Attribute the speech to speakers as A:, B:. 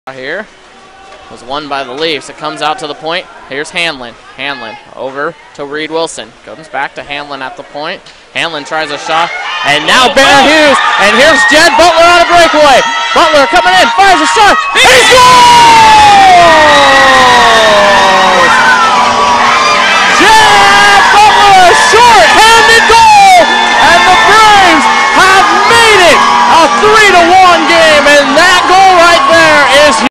A: Here was won by the Leafs. It comes out to the point. Here's Hanlon. Hanlon over to Reed Wilson. Comes back to Hanlon at the point. Hanlon tries a shot, and now Barrett Hughes. And here's Jed Butler on a breakaway. Butler coming in, fires a shot, and he scores!